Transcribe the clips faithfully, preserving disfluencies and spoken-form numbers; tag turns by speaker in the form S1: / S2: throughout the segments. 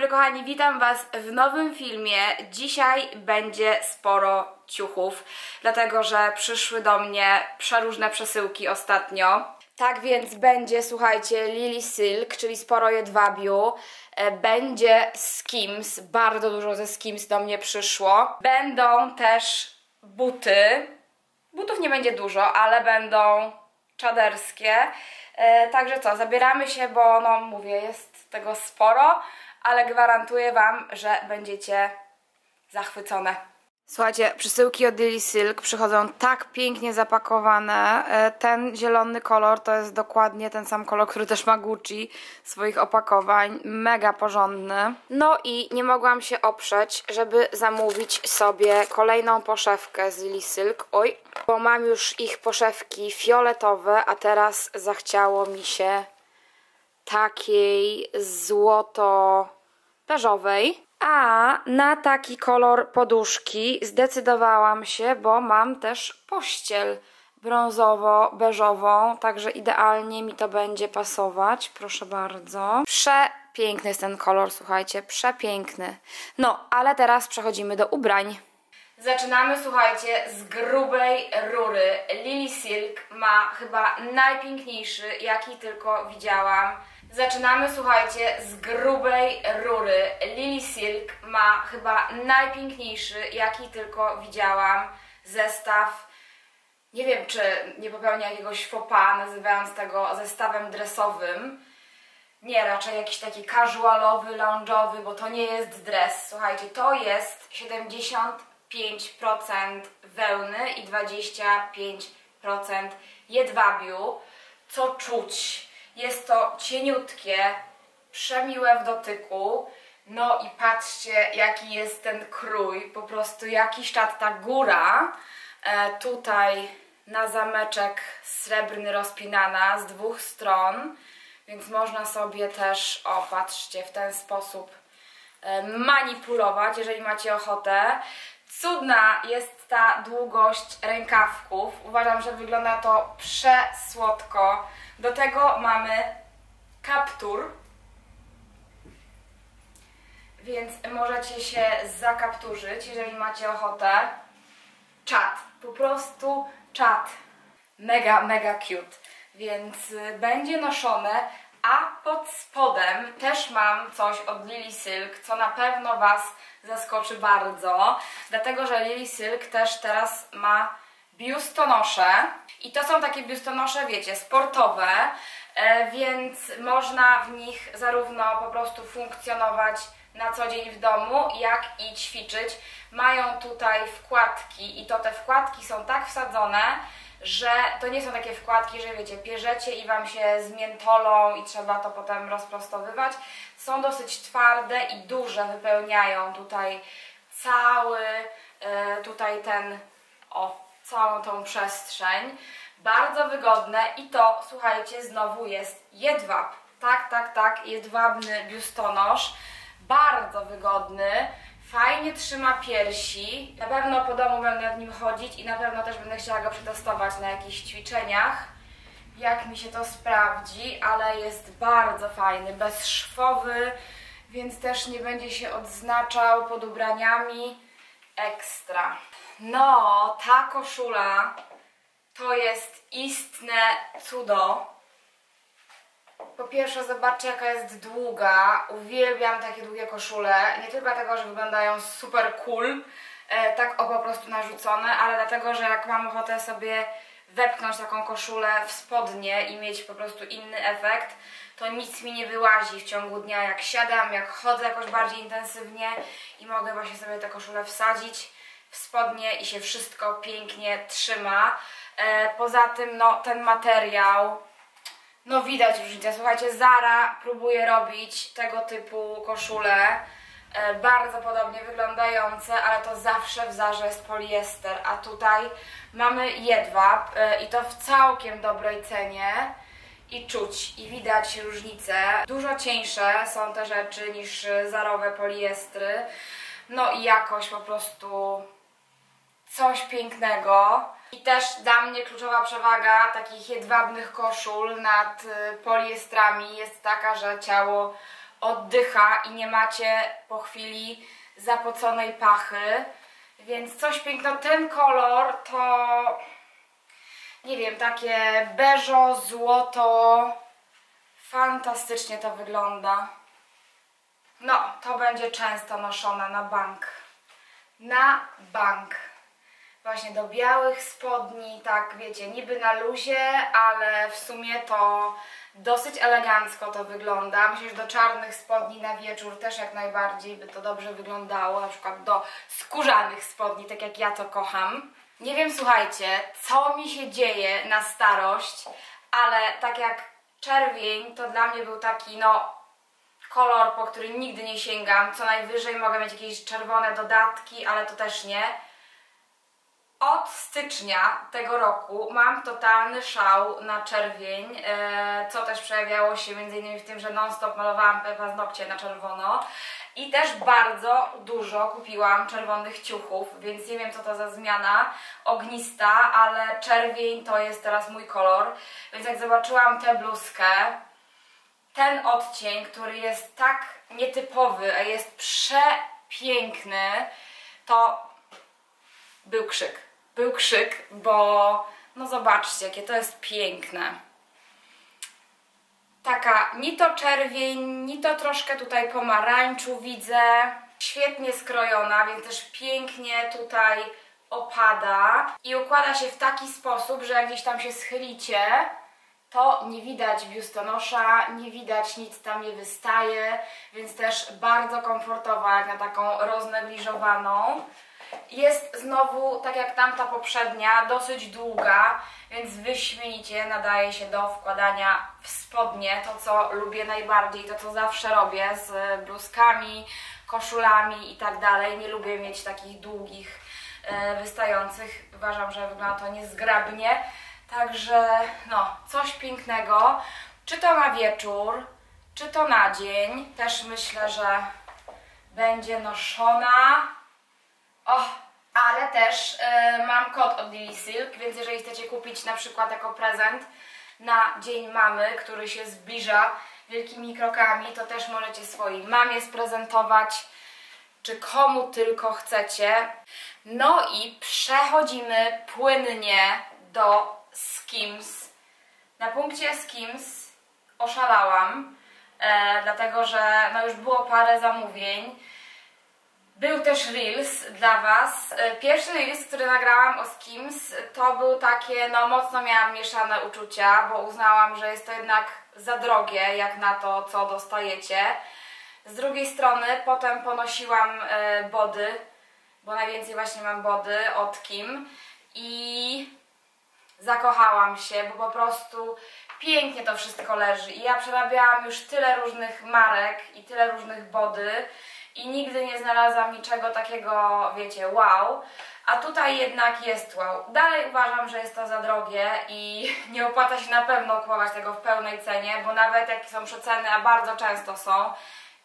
S1: dobry kochani, witam Was w nowym filmie. Dzisiaj będzie sporo ciuchów, dlatego że przyszły do mnie przeróżne przesyłki ostatnio. Tak więc będzie, słuchajcie, Lily Silk, czyli sporo jedwabiu. Będzie Skims, bardzo dużo ze Skims do mnie przyszło. Będą też buty. Butów nie będzie dużo, ale będą czaderskie. Także co, zabieramy się, bo no mówię, jest tego sporo, ale gwarantuję Wam, że będziecie zachwycone. Słuchajcie, przesyłki od Lily Silk przychodzą tak pięknie zapakowane. Ten zielony kolor to jest dokładnie ten sam kolor, który też ma Gucci swoich opakowań. Mega porządny. No i nie mogłam się oprzeć, żeby zamówić sobie kolejną poszewkę z Lily Silk. Oj, bo mam już ich poszewki fioletowe, a teraz zachciało mi się takiej złoto-beżowej. A na taki kolor poduszki zdecydowałam się, bo mam też pościel brązowo-beżową, także idealnie mi to będzie pasować. Proszę bardzo. Przepiękny jest ten kolor, słuchajcie, przepiękny. No, ale teraz przechodzimy do ubrań. Zaczynamy, słuchajcie, z grubej rury. Lily Silk ma chyba najpiękniejszy, jaki tylko widziałam. Zaczynamy, słuchajcie, z grubej rury. Lily Silk ma chyba najpiękniejszy, jaki tylko widziałam, zestaw. Nie wiem, czy nie popełnię jakiegoś faux pas, nazywając tego zestawem dresowym. Nie, raczej jakiś taki casualowy, lounge'owy, bo to nie jest dres. Słuchajcie, to jest siedemdziesiąt pięć procent wełny i dwadzieścia pięć procent jedwabiu, co czuć. Jest to cieniutkie, przemiłe w dotyku. No i patrzcie, jaki jest ten krój. Po prostu jakiś czat ta góra. E, tutaj na zameczek srebrny rozpinana z dwóch stron. Więc można sobie też, o patrzcie, w ten sposób e, manipulować, jeżeli macie ochotę. Cudna jest ta długość rękawków. Uważam, że wygląda to przesłodko. Do tego mamy kaptur, więc możecie się zakapturzyć, jeżeli macie ochotę. Czat, po prostu czat. Mega, mega cute. Więc będzie noszone, a pod spodem też mam coś od Lily Silk, co na pewno Was zaskoczy bardzo, dlatego że Lily Silk też teraz ma biustonosze i to są takie biustonosze, wiecie, sportowe, e, więc można w nich zarówno po prostu funkcjonować na co dzień w domu, jak i ćwiczyć. Mają tutaj wkładki i to te wkładki są tak wsadzone, że to nie są takie wkładki, że wiecie, pierzecie i Wam się zmiętolą i trzeba to potem rozprostowywać. Są dosyć twarde i duże, wypełniają tutaj cały, e, tutaj ten, o, całą tą przestrzeń. Bardzo wygodne i to, słuchajcie, znowu jest jedwab. Tak, tak, tak, jedwabny biustonosz. Bardzo wygodny. Fajnie trzyma piersi. Na pewno po domu będę nad nim chodzić i na pewno też będę chciała go przetestować na jakichś ćwiczeniach, jak mi się to sprawdzi, ale jest bardzo fajny, bezszwowy, więc też nie będzie się odznaczał pod ubraniami. Ekstra. No, ta koszula to jest istne cudo. Po pierwsze, zobaczcie, jaka jest długa. Uwielbiam takie długie koszule. Nie tylko dlatego, że wyglądają super cool, e, tak o po prostu narzucone, ale dlatego, że jak mam ochotę sobie wepchnąć taką koszulę w spodnie i mieć po prostu inny efekt, to nic mi nie wyłazi w ciągu dnia, jak siadam, jak chodzę jakoś bardziej intensywnie i mogę właśnie sobie tę koszulę wsadzić w spodnie i się wszystko pięknie trzyma. E, poza tym, no, ten materiał, no widać różnicę. Słuchajcie, Zara próbuje robić tego typu koszule, e, bardzo podobnie wyglądające, ale to zawsze w Zarze jest poliester, a tutaj mamy jedwab e, i to w całkiem dobrej cenie i czuć, i widać różnicę. Dużo cieńsze są te rzeczy niż zarowe poliestry, no i jakoś po prostu coś pięknego. I też dla mnie kluczowa przewaga takich jedwabnych koszul nad poliestrami jest taka, że ciało oddycha i nie macie po chwili zapoconej pachy. Więc coś pięknego. Ten kolor to, nie wiem, takie beżo, złoto. Fantastycznie to wygląda. No, to będzie często noszone na bank. Na bank. Właśnie do białych spodni, tak wiecie, niby na luzie, ale w sumie to dosyć elegancko to wygląda. Myślę, że do czarnych spodni na wieczór też jak najbardziej by to dobrze wyglądało. Na przykład do skórzanych spodni, tak jak ja to kocham. Nie wiem, słuchajcie, co mi się dzieje na starość, ale tak jak czerwień to dla mnie był taki, no, kolor, po który nigdy nie sięgam. Co najwyżej mogę mieć jakieś czerwone dodatki, ale to też nie. Od stycznia tego roku mam totalny szał na czerwień, co też przejawiało się między innymi w tym, że non-stop malowałam paznokcie na czerwono i też bardzo dużo kupiłam czerwonych ciuchów, więc nie wiem, co to za zmiana ognista, ale czerwień to jest teraz mój kolor, więc jak zobaczyłam tę bluzkę, ten odcień, który jest tak nietypowy, a jest przepiękny, to był krzyk. Był krzyk, bo no zobaczcie, jakie to jest piękne. Taka ni to czerwień, ni to troszkę tutaj pomarańczu widzę. Świetnie skrojona, więc też pięknie tutaj opada. I układa się w taki sposób, że jak gdzieś tam się schylicie, to nie widać biustonosza, nie widać, nic tam nie wystaje, więc też bardzo komfortowa jak na taką roznegliżowaną. Jest znowu, tak jak tamta poprzednia, dosyć długa, więc wyśmienicie nadaje się do wkładania w spodnie, to co lubię najbardziej, to co zawsze robię z bluzkami, koszulami i tak dalej. Nie lubię mieć takich długich, wystających, uważam, że wygląda to niezgrabnie, także no, coś pięknego, czy to na wieczór, czy to na dzień, też myślę, że będzie noszona. O, ale też y, mam kod od Lily Silk, więc jeżeli chcecie kupić na przykład jako prezent na Dzień Mamy, który się zbliża wielkimi krokami, to też możecie swojej mamie sprezentować, czy komu tylko chcecie. No i przechodzimy płynnie do Skims. Na punkcie Skims oszalałam, e, dlatego że no już było parę zamówień. Był też Reels dla Was. Pierwszy Reels, który nagrałam o Skims, to był takie, no mocno miałam mieszane uczucia, bo uznałam, że jest to jednak za drogie, jak na to, co dostajecie. Z drugiej strony potem ponosiłam e, body, bo najwięcej właśnie mam body od Kim i zakochałam się, bo po prostu pięknie to wszystko leży. I ja przerabiałam już tyle różnych marek i tyle różnych body, i nigdy nie znalazłam niczego takiego, wiecie, wow, a tutaj jednak jest wow. Dalej uważam, że jest to za drogie i nie opłaca się na pewno kupować tego w pełnej cenie, bo nawet jak są przeceny, a bardzo często są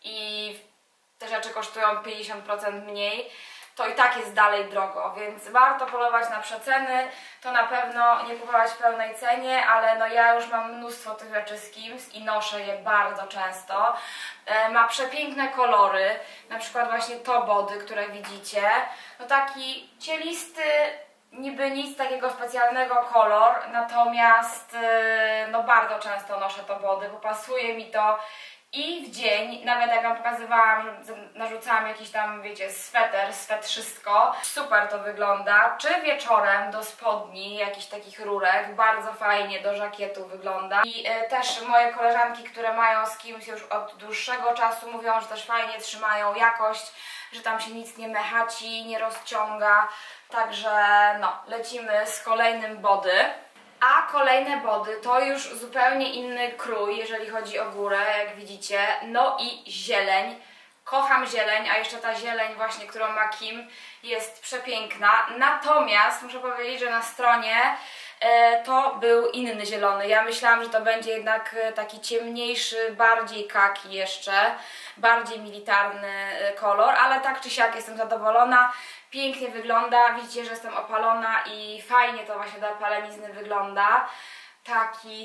S1: i te rzeczy kosztują pięćdziesiąt procent mniej, to i tak jest dalej drogo, więc warto polować na przeceny, to na pewno nie kupować w pełnej cenie, ale no ja już mam mnóstwo tych rzeczy z Skims i noszę je bardzo często. E, ma przepiękne kolory, na przykład właśnie to body, które widzicie, no taki cielisty, niby nic takiego specjalnego kolor, natomiast e, no bardzo często noszę to body, bo pasuje mi to i w dzień, nawet jak Wam pokazywałam, że narzucałam jakiś tam, wiecie, sweter, swetrzystko, super to wygląda, czy wieczorem do spodni, jakichś takich rurek, bardzo fajnie do żakietu wygląda. I e, też moje koleżanki, które mają Skims już od dłuższego czasu, mówią, że też fajnie trzymają jakość, że tam się nic nie mechaci, nie rozciąga, także no, lecimy z kolejnym body. A kolejne body to już zupełnie inny krój, jeżeli chodzi o górę, jak widzicie. No i zieleń. Kocham zieleń, a jeszcze ta zieleń właśnie, którą ma Kim, jest przepiękna. Natomiast muszę powiedzieć, że na stronie e, to był inny zielony. Ja myślałam, że to będzie jednak taki ciemniejszy, bardziej kaki jeszcze, bardziej militarny kolor, ale tak czy siak jestem zadowolona. Pięknie wygląda, widzicie, że jestem opalona i fajnie to właśnie do opalenizny wygląda. Taki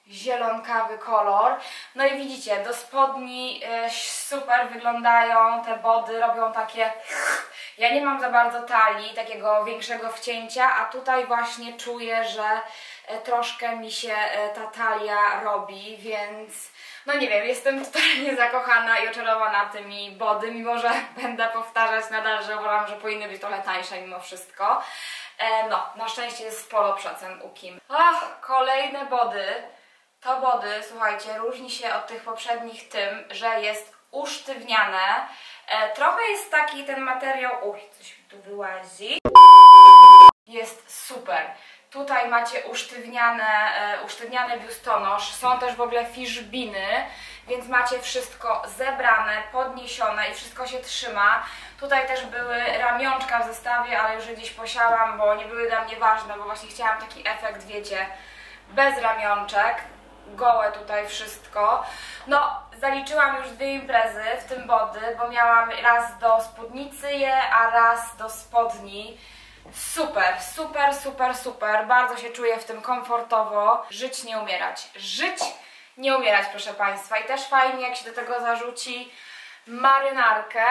S1: zielonkawy kolor. No i widzicie, do spodni super wyglądają te body, robią takie... Ja nie mam za bardzo talii, takiego większego wcięcia, a tutaj właśnie czuję, że troszkę mi się ta talia robi, więc no nie wiem, jestem totalnie zakochana i oczarowana tymi body, mimo że będę powtarzać nadal, że uważam, że powinny być trochę tańsze mimo wszystko. No, na szczęście jest sporo przecen u Kim. Ach, kolejne body. To body, słuchajcie, różni się od tych poprzednich tym, że jest usztywniane. E, trochę jest taki ten materiał... Uj, coś mi tu wyłazi. Jest super. Tutaj macie usztywniane, e, usztywniany biustonosz. Są też w ogóle fiszbiny, więc macie wszystko zebrane, podniesione i wszystko się trzyma. Tutaj też były ramionczka w zestawie, ale już je gdzieś posiałam, bo nie były dla mnie ważne, bo właśnie chciałam taki efekt, wiecie, bez ramionczek. Gołe tutaj wszystko. No, zaliczyłam już dwie imprezy w tym body, bo miałam raz do spódnicy je, a raz do spodni. Super, super, super, super. Bardzo się czuję w tym komfortowo. Żyć, nie umierać. Żyć, nie umierać, proszę Państwa. I też fajnie, jak się do tego zarzuci marynarkę.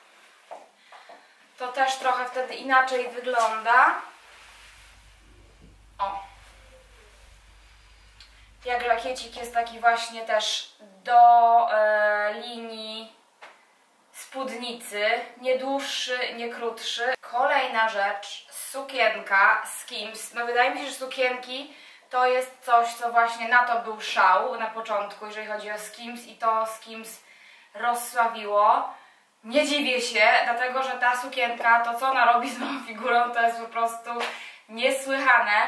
S1: To też trochę wtedy inaczej wygląda. O. Jak rakiecik jest taki właśnie też do e, linii spódnicy, nie dłuższy, nie krótszy. Kolejna rzecz, sukienka Skims. No wydaje mi się, że sukienki to jest coś, co właśnie na to był szał na początku, jeżeli chodzi o Skims, i to Skims rozsławiło. Nie dziwię się, dlatego że ta sukienka, to co ona robi z moją figurą, to jest po prostu niesłychane.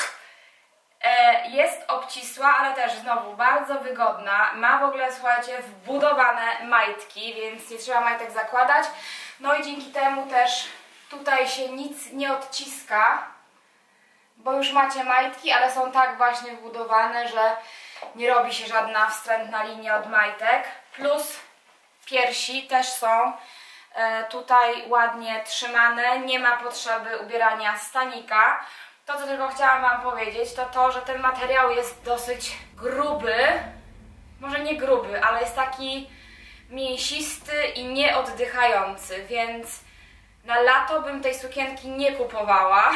S1: Jest obcisła, ale też znowu bardzo wygodna. Ma w ogóle, słuchajcie, wbudowane majtki, więc nie trzeba majtek zakładać. No i dzięki temu też tutaj się nic nie odciska, bo już macie majtki, ale są tak właśnie wbudowane, że nie robi się żadna wstrętna linia od majtek. Plus piersi też są tutaj ładnie trzymane, nie ma potrzeby ubierania stanika. To, co tylko chciałam Wam powiedzieć, to to, że ten materiał jest dosyć gruby. Może nie gruby, ale jest taki mięsisty i nieoddychający, więc na lato bym tej sukienki nie kupowała,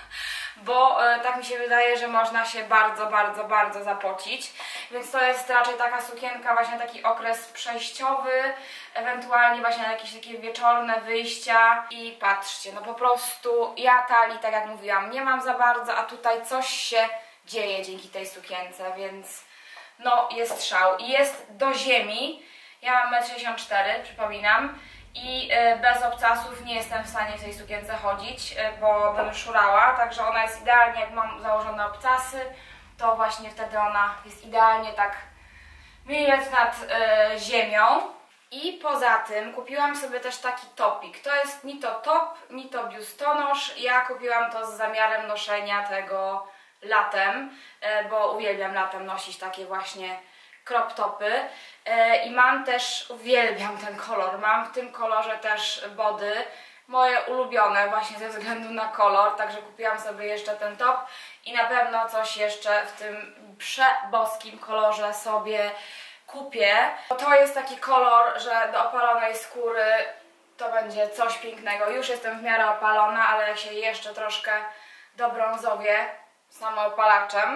S1: bo e, tak mi się wydaje, że można się bardzo, bardzo, bardzo zapocić. Więc to jest raczej taka sukienka, właśnie taki okres przejściowy, ewentualnie właśnie na jakieś takie wieczorne wyjścia. I patrzcie, no po prostu ja talii, tak jak mówiłam, nie mam za bardzo, a tutaj coś się dzieje dzięki tej sukience, więc no jest szał. I jest do ziemi. Ja mam metr sześćdziesiąt cztery, przypominam. I bez obcasów nie jestem w stanie w tej sukience chodzić, bo bym szurała, także ona jest idealnie, jak mam założone obcasy, to właśnie wtedy ona jest idealnie tak milimetr nad y, ziemią. I poza tym kupiłam sobie też taki topik. To jest ni to top, ni to biustonosz. Ja kupiłam to z zamiarem noszenia tego latem, y, bo uwielbiam latem nosić takie właśnie crop topy. I mam też, uwielbiam ten kolor, mam w tym kolorze też body, moje ulubione właśnie ze względu na kolor, także kupiłam sobie jeszcze ten top i na pewno coś jeszcze w tym przeboskim kolorze sobie kupię. To jest taki kolor, że do opalonej skóry to będzie coś pięknego. Już jestem w miarę opalona, ale jak się jeszcze troszkę dobrązowię samoopalaczem,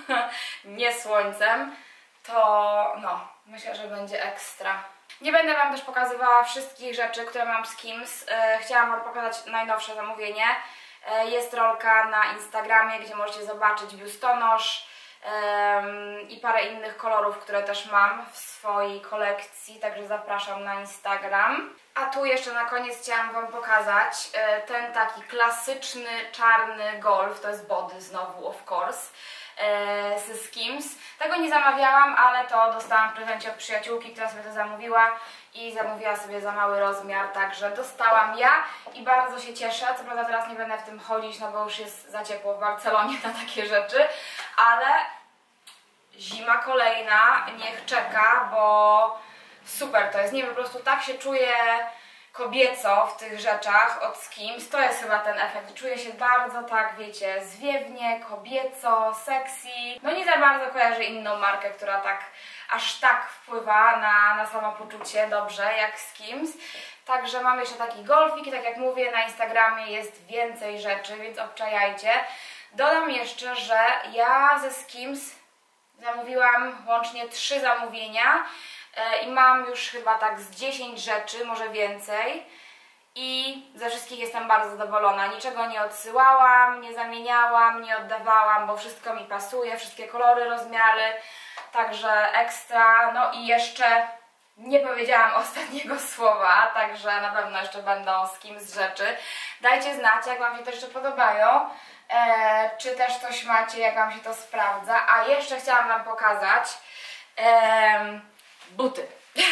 S1: nie słońcem, to no, myślę, że będzie ekstra. Nie będę Wam też pokazywała wszystkich rzeczy, które mam z Skims. E, chciałam Wam pokazać najnowsze zamówienie. E, jest rolka na Instagramie, gdzie możecie zobaczyć biustonosz e, i parę innych kolorów, które też mam w swojej kolekcji, także zapraszam na Instagram. A tu jeszcze na koniec chciałam Wam pokazać e, ten taki klasyczny czarny golf, to jest body znowu, of course, ze Skims. Tego nie zamawiałam, ale to dostałam w prezencie od przyjaciółki, która sobie to zamówiła i zamówiła sobie za mały rozmiar, także dostałam ja i bardzo się cieszę. Co prawda teraz nie będę w tym chodzić, no bo już jest za ciepło w Barcelonie na takie rzeczy, ale zima kolejna niech czeka, bo super to jest. Nie, po prostu tak się czuję kobieco w tych rzeczach od Skims. To jest chyba ten efekt. Czuję się bardzo tak, wiecie, zwiewnie, kobieco, sexy. No nie za bardzo kojarzę inną markę, która tak aż tak wpływa na, na samopoczucie dobrze jak Skims. Także mam jeszcze taki golfik i tak jak mówię, na Instagramie jest więcej rzeczy, więc obczajajcie. Dodam jeszcze, że ja ze Skims zamówiłam łącznie trzy zamówienia i mam już chyba tak z dziesięć rzeczy, może więcej. I ze wszystkich jestem bardzo zadowolona. Niczego nie odsyłałam, nie zamieniałam, nie oddawałam, bo wszystko mi pasuje, wszystkie kolory, rozmiary. Także ekstra. No i jeszcze nie powiedziałam ostatniego słowa, także na pewno jeszcze będą z Skims rzeczy. Dajcie znać, jak Wam się to jeszcze podobają. E, czy też coś macie, jak Wam się to sprawdza. A jeszcze chciałam Wam pokazać e, buty.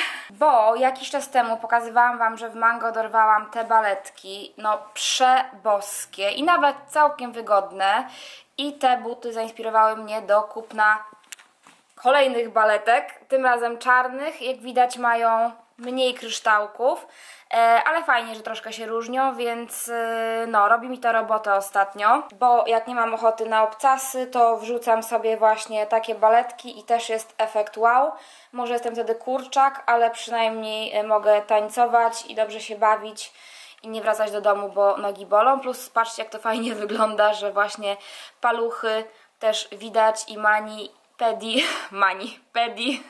S1: Bo jakiś czas temu pokazywałam Wam, że w Mango dorwałam te baletki, no przeboskie i nawet całkiem wygodne. I te buty zainspirowały mnie do kupna kolejnych baletek, tym razem czarnych. Jak widać mają mniej kryształków, ale fajnie, że troszkę się różnią, więc no, robi mi to robotę ostatnio, bo jak nie mam ochoty na obcasy, to wrzucam sobie właśnie takie baletki i też jest efekt wow. Może jestem wtedy kurczak, ale przynajmniej mogę tańcować i dobrze się bawić i nie wracać do domu, bo nogi bolą. Plus patrzcie, jak to fajnie wygląda, że właśnie paluchy też widać i mani, pedi, mani, pedi,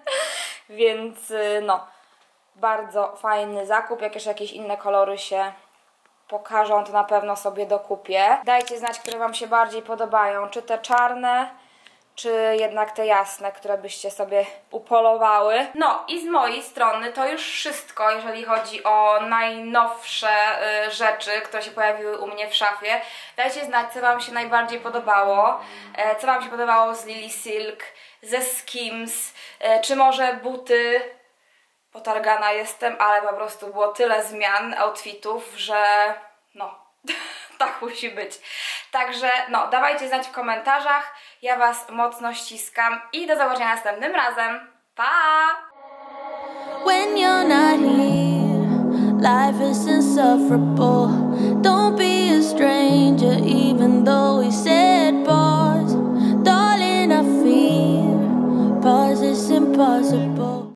S1: więc no, bardzo fajny zakup. Jak jeszcze jakieś inne kolory się pokażą, to na pewno sobie dokupię. Dajcie znać, które Wam się bardziej podobają, czy te czarne, czy jednak te jasne, które byście sobie upolowały. No i z mojej strony to już wszystko, jeżeli chodzi o najnowsze y, rzeczy, które się pojawiły u mnie w szafie. Dajcie znać, co Wam się najbardziej podobało, e, co Wam się podobało z Lily Silk, ze Skims, e, czy może buty. Potargana jestem, ale po prostu było tyle zmian outfitów, że no, tak musi być. Także no, dawajcie znać w komentarzach. Ja Was mocno ściskam i do zobaczenia następnym razem. Pa! When you're not here, life is insufferable. Don't be a stranger, even though we said pause. Darling, I fear pause is impossible.